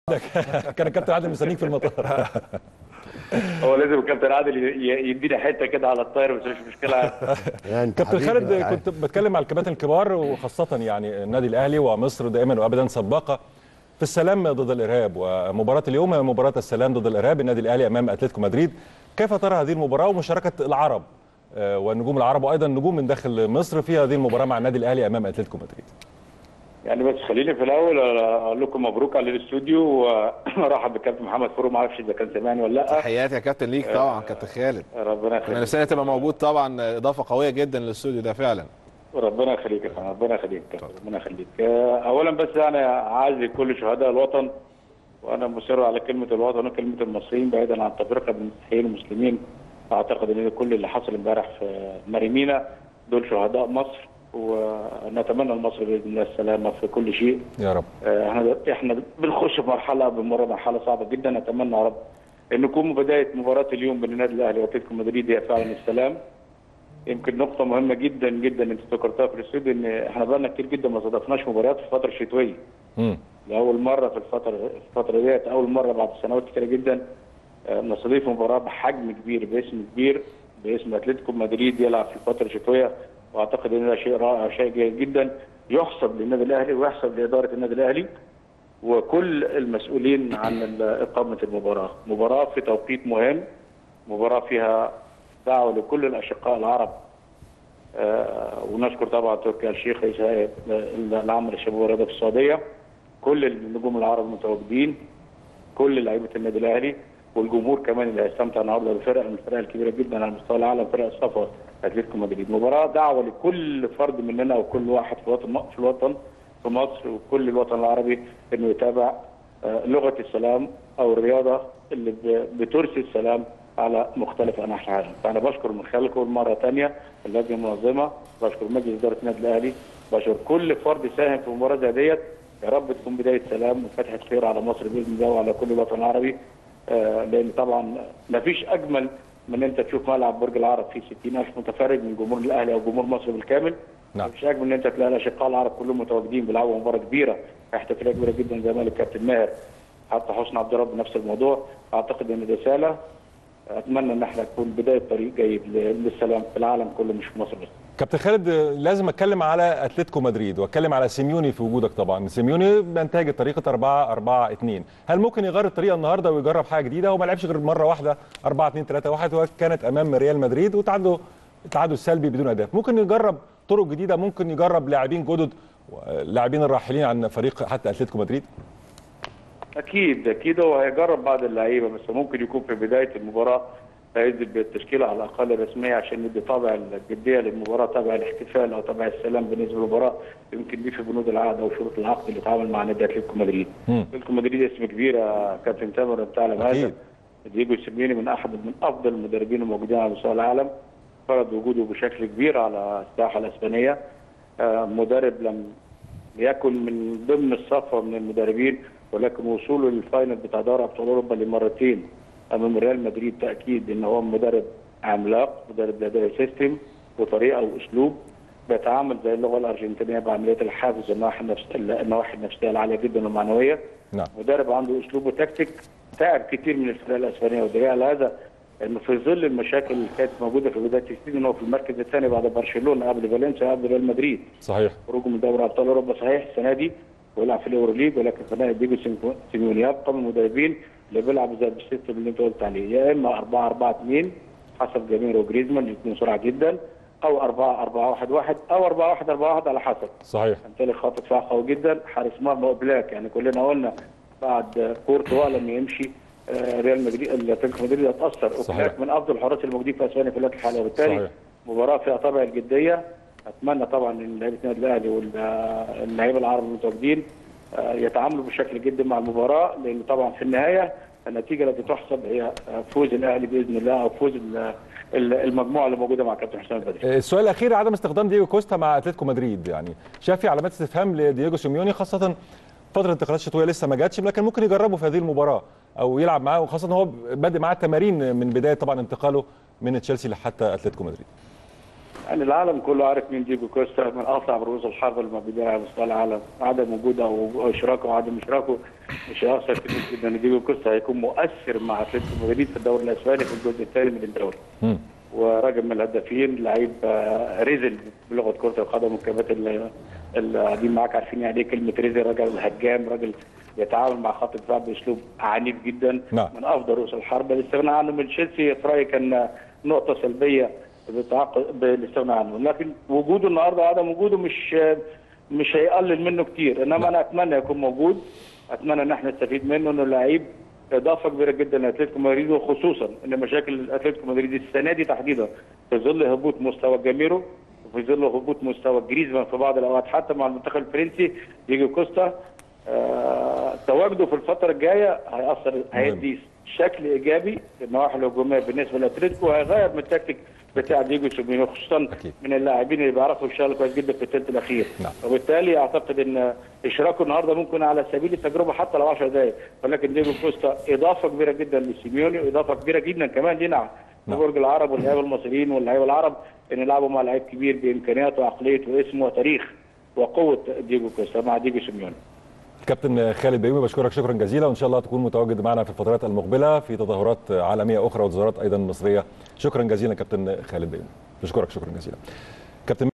كان الكابتن عادل مستنيك في المطار. هو لازم الكابتن عادل يدينا حته كده على الطاير، بس مش مشكله. يعني كابتن خالد، كنت بتكلم على الكباتن الكبار وخاصه يعني النادي الاهلي ومصر دائما وابدا سباقه في السلام ضد الارهاب، ومباراه اليوم هي مباراه السلام ضد الارهاب، النادي الاهلي امام اتلتيكو مدريد. كيف ترى هذه المباراه ومشاركه العرب والنجوم العرب وايضا نجوم من داخل مصر في هذه المباراه مع النادي الاهلي امام اتلتيكو مدريد؟ يعني بس خليني في الاول اقول لكم مبروك على الاستوديو، ورحب بالكابتن محمد فاروق، ما اعرفش اذا كان سامعني ولا لا. تحياتي يا كابتن ليك طبعا كابتن خالد. ربنا يخليك. كنا نفسنا تبقى موجود طبعا، اضافه قويه جدا للاستوديو ده فعلا. ربنا يخليك يا فندم، ربنا يخليك، ربنا يخليك. اولا بس انا عايز كل شهداء الوطن، وانا مصر على كلمه الوطن وكلمه المصريين بعيدا عن تفرقه بين المسيحيين والمسلمين. اعتقد ان كل اللي حصل امبارح في ماريمينا دول شهداء مصر، ونتمنى لمصر باذن الله السلامه في كل شيء يا رب. احنا بنخش في مرحله صعبه جدا. نتمنى يا رب ان نكون بدايه مباراه اليوم بين النادي الاهلي واتلتيكو مدريد هي فعلا السلام. يمكن نقطه مهمه جدا جدا انت ذكرتها في الاستوديو، ان احنا بقالنا كتير جدا ما استضفناش مباريات في الفتره الشتويه. لاول مره في الفتره ديت، اول مره بعد سنوات كتيره جدا نستضيف مباراه بحجم كبير باسم كبير باسم اتلتيكو مدريد يلعب في الفتره الشتويه. واعتقد ان ده شيء رائع، شيء جيد جدا يحسب للنادي الاهلي ويحسب لاداره النادي الاهلي وكل المسؤولين عن اقامه المباراه. مباراه في توقيت مهم، مباراه فيها دعوه لكل الاشقاء العرب، ونشكر طبعا تركي آل الشيخ رئيس هيئه العامه للشباب والرياضه في السعوديه، كل النجوم العرب المتواجدين، كل لعيبه النادي الاهلي، والجمهور كمان اللي هيستمتع النهارده بفرق من الفرق الكبيره جدا على مستوى العالم، فرق الصفوه اتلتيكو مدريد. مباراه دعوه لكل فرد مننا وكل واحد في الوطن في مصر وكل الوطن العربي انه يتابع لغه السلام او الرياضه اللي بترسي السلام على مختلف انحاء العالم. فانا بشكر من خلالكم مره ثانيه اللجنه المنظمه، بشكر مجلس اداره النادي الاهلي، بشكر كل فرد ساهم في مباراه زي ديت. يا رب تكون بدايه سلام وفتحه خير على مصر باذن الله وعلى كل الوطن العربي. لان طبعا ما فيش اجمل من انت تشوف ملعب برج العرب فيه 60,000 متفرج من جمهور الاهلي او جمهور مصر بالكامل. نعم. ما فيش اجمل من انت تلاقي الاشقاء العرب كلهم متواجدين بيلعبوا مباراه كبيره، احتفاليه كبيره جدا زي ما قال الكابتن ماهر، حتى حسني عبد الرب نفس الموضوع. اعتقد ان رساله، اتمنى ان احنا نكون بدايه طريق جيد للسلام في العالم كله مش في مصر بس. كابتن خالد، لازم اتكلم على اتلتيكو مدريد واتكلم على سيميوني في وجودك. طبعا سيميوني بينتهج طريقه 4-4-2، هل ممكن يغير الطريقه النهارده ويجرب حاجه جديده؟ هو ما لعبش غير مره واحده 4-2-3-1 وكانت امام ريال مدريد وتعادلوا تعادل سلبي بدون اهداف. ممكن يجرب طرق جديده، ممكن يجرب لاعبين جدد، لاعبين الراحلين عن فريق حتى اتلتيكو مدريد. اكيد هو هيجرب بعض اللعيبه، بس ممكن يكون في بدايه المباراه هينزل بالتشكيله على الاقل الرسميه عشان يدي طابع الجديه للمباراه، طابع الاحتفال او طابع السلام بالنسبه للمباراه. يمكن دي في بنود العقد او شروط العقد اللي اتعامل مع نادي اتلتيكو مدريد. اتلتيكو مدريد اسم كبير يا كابتن تامر، بتعلم هذا. دييجو سيميوني من افضل المدربين الموجودين على مستوى العالم، فرض وجوده بشكل كبير على الساحه الاسبانيه. مدرب لم يكن من ضمن الصفوه من المدربين، ولكن وصوله للفاينل بتاع دوري ابطال اوروبا لمرتين امام ريال مدريد تاكيد ان هو مدرب عملاق، مدرب لديه سيستم وطريقه واسلوب بيتعامل زي اللغه الارجنتينيه بعمليه الحافز النواحي النفسيه العاليه جدا والمعنويه. نعم. مدرب عنده اسلوب وتكتيك تعب كتير من الفرق الاسبانيه، ودليل على هذا انه في ظل المشاكل اللي كانت موجوده في بدايه السيزون ان هو في المركز الثاني بعد برشلونه قبل فالنسيا قبل ريال مدريد. صحيح. خروجه من دوري ابطال اوروبا صحيح السنه دي ويلعب في الاورو ليج، ولكن فنان دييجو سيميوني يبقى من المدربين اللي بيلعبوا زي السيستم اللي انت قلت عليه، يا اما 4-4-2 حسب جميل وجريزمان الاثنين سرعه جدا، او 4-4-1-1 او 4-1-4-1 على حسب. صحيح. بالتالي خط دفاع قوي جدا، حارس مرمى بلاك. يعني كلنا قلنا بعد كورتوا لما يمشي ريال مدريد اتلتيكو مدريد هتاثر. وبلاك من افضل الحراس الموجودين في اسبانيا في الوقت الحالي، وبالتالي مباراه فيها طابع الجديه. اتمنى طبعا ان لعيبه النادي الاهلي واللعيبه العرب المتواجدين يتعاملوا بشكل جدي مع المباراه، لان طبعا في النهايه النتيجه التي تحسب هي فوز الاهلي باذن الله او فوز المجموعه اللي موجوده مع كابتن حسام البدري. السؤال الاخير، عدم استخدام دييجو كوستا مع اتلتيكو مدريد، يعني شايف في علامات استفهام لدييجو سيميوني، خاصه فتره الانتقالات الشتويه لسه ما جاتش، لكن ممكن يجربه في هذه المباراه او يلعب معاه، وخاصه ان هو بادئ معاه التمارين من بدايه طبعا انتقاله من تشيلسي لحتى اتلتيكو مدريد. يعني العالم كله عارف مين ديجو كوستا، من اصعب رؤوس الحرب الموجودين على مستوى العالم. عدم وجوده او اشراكه وعدم اشراكه مش هيأثر كتير جدا. ديجو كوستا هيكون مؤثر مع اتلتيكو مدريد في الدوري الاسباني في الجزء الثاني من الدوري. وراجل من الهدافين، لعيب ريزل بلغه كره القدم، والكباتن اللي قاعدين معاك عارفين يعني ايه كلمه ريزل. راجل هجام، راجل بيتعامل مع خط الدفاع باسلوب عنيف جدا. نعم. من افضل رؤوس الحرب. الاستغناء عنه من تشيلسي في رايي كان نقطه سلبيه بالاستغناء عنه، لكن وجوده النهارده وعدم وجوده مش هيقلل منه كتير. انما انا اتمنى يكون موجود، اتمنى ان احنا نستفيد منه، انه لعيب اضافه كبيره جدا لاتلتيكو مدريد، وخصوصا ان مشاكل اتلتيكو مدريد السنه دي تحديدا في ظل هبوط مستوى جاميرو وفي ظل هبوط مستوى جريزمان في بعض الاوقات حتى مع المنتخب الفرنسي. ديجو كوستا تواجده في الفتره الجايه هيدي شكل ايجابي للنواحي الهجوميه بالنسبه لاتلتيكو، وهيغير من التكتيك بتاع ديجو سيميوني، خصوصا من اللاعبين اللي بيعرفوا يشتغلوا كويس جدا في الثلث الاخير. وبالتالي اعتقد ان اشراكه النهارده ممكن على سبيل التجربه حتى لو 10 دقائق، ولكن ديجو كوستا اضافه كبيره جدا لسيميوني، واضافه كبيره جدا كمان لينا برج العرب واللاعيبه المصريين واللاعيبه العرب، ان يلعبوا مع لعيب كبير بامكانياته وعقليته واسمه وتاريخ وقوه ديجو كوستا مع ديجو سيميوني. كابتن خالد بيومي، بشكرك شكرا جزيلا، وان شاء الله تكون متواجد معنا في الفترات المقبله في تظاهرات عالميه اخرى وتظاهرات ايضا مصريه. شكرا جزيلا كابتن خالد بيومي، بشكرك شكرا جزيلا. كابتن